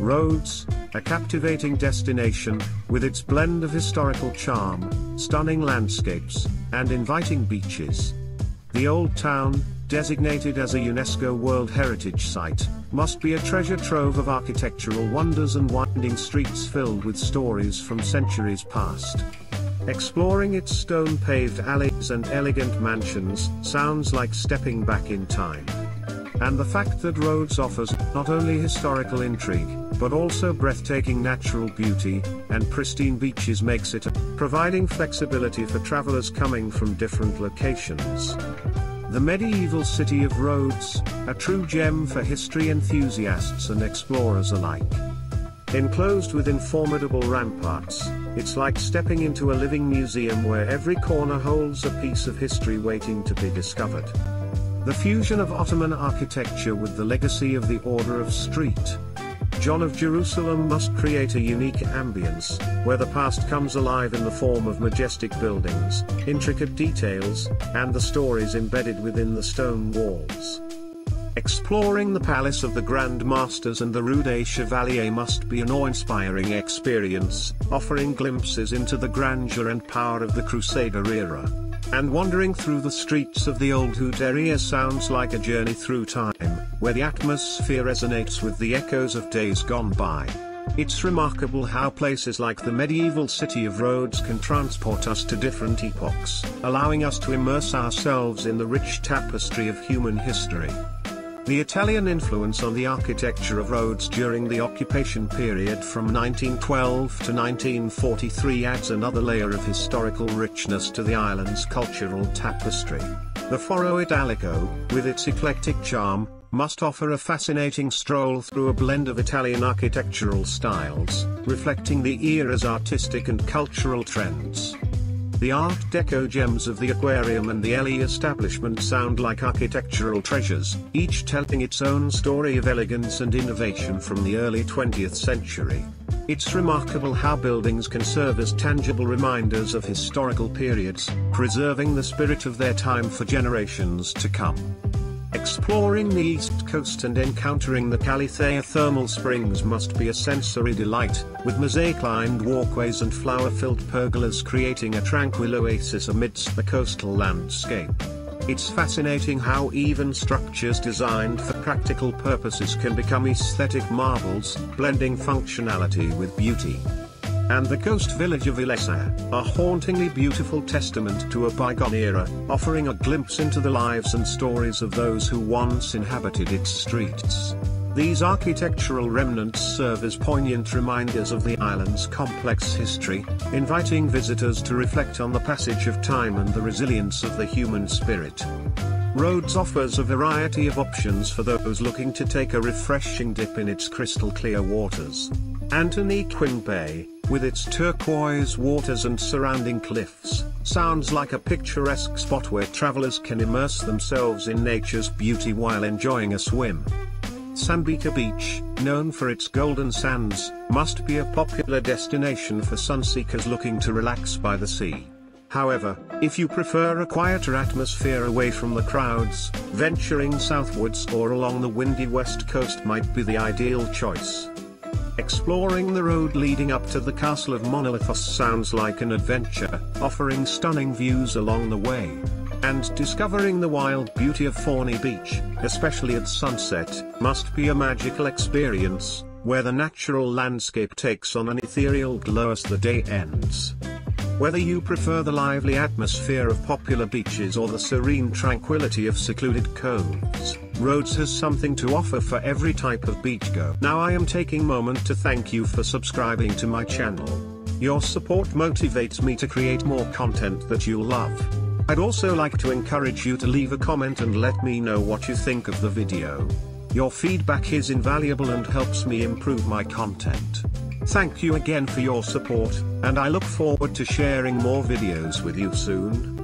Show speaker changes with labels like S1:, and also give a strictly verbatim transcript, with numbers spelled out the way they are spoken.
S1: Rhodes, a captivating destination, with its blend of historical charm, stunning landscapes, and inviting beaches. The Old Town, designated as a UNESCO World Heritage Site, must be a treasure trove of architectural wonders and winding streets filled with stories from centuries past. Exploring its stone-paved alleys and elegant mansions sounds like stepping back in time. And the fact that Rhodes offers not only historical intrigue, but also breathtaking natural beauty and pristine beaches makes it a, providing flexibility for travelers coming from different locations. The medieval city of Rhodes, a true gem for history enthusiasts and explorers alike. Enclosed within formidable ramparts, it's like stepping into a living museum where every corner holds a piece of history waiting to be discovered. The fusion of Ottoman architecture with the legacy of the Order of St. John of Jerusalem must create a unique ambience, where the past comes alive in the form of majestic buildings, intricate details, and the stories embedded within the stone walls. Exploring the Palace of the Grand Masters and the Rue des Chevaliers must be an awe-inspiring experience, offering glimpses into the grandeur and power of the Crusader era. And wandering through the streets of the old Juderia sounds like a journey through time, where the atmosphere resonates with the echoes of days gone by. It's remarkable how places like the medieval city of Rhodes can transport us to different epochs, allowing us to immerse ourselves in the rich tapestry of human history. The Italian influence on the architecture of Rhodes during the occupation period from nineteen twelve to nineteen forty-three adds another layer of historical richness to the island's cultural tapestry. The Foro Italico, with its eclectic charm, must offer a fascinating stroll through a blend of Italian architectural styles, reflecting the era's artistic and cultural trends. The Art Deco gems of the aquarium and the Ellie establishment sound like architectural treasures, each telling its own story of elegance and innovation from the early twentieth century. It's remarkable how buildings can serve as tangible reminders of historical periods, preserving the spirit of their time for generations to come. Exploring the East Coast and encountering the Calithea thermal springs must be a sensory delight, with mosaic-lined walkways and flower-filled pergolas creating a tranquil oasis amidst the coastal landscape. It's fascinating how even structures designed for practical purposes can become aesthetic marvels, blending functionality with beauty. And the coast village of Illessa, a hauntingly beautiful testament to a bygone era, offering a glimpse into the lives and stories of those who once inhabited its streets. These architectural remnants serve as poignant reminders of the island's complex history, inviting visitors to reflect on the passage of time and the resilience of the human spirit. Rhodes offers a variety of options for those looking to take a refreshing dip in its crystal-clear waters. Anthony Quinn Bay, with its turquoise waters and surrounding cliffs, sounds like a picturesque spot where travelers can immerse themselves in nature's beauty while enjoying a swim. Sambuca Beach, known for its golden sands, must be a popular destination for sunseekers looking to relax by the sea. However, if you prefer a quieter atmosphere away from the crowds, venturing southwards or along the windy west coast might be the ideal choice. Exploring the road leading up to the Castle of Monolithos sounds like an adventure, offering stunning views along the way. And discovering the wild beauty of Forney Beach, especially at sunset, must be a magical experience, where the natural landscape takes on an ethereal glow as the day ends. Whether you prefer the lively atmosphere of popular beaches or the serene tranquility of secluded coves, Rhodes has something to offer for every type of beachgoer. Now I am taking a moment to thank you for subscribing to my channel. Your support motivates me to create more content that you'll love. I'd also like to encourage you to leave a comment and let me know what you think of the video. Your feedback is invaluable and helps me improve my content. Thank you again for your support, and I look forward to sharing more videos with you soon.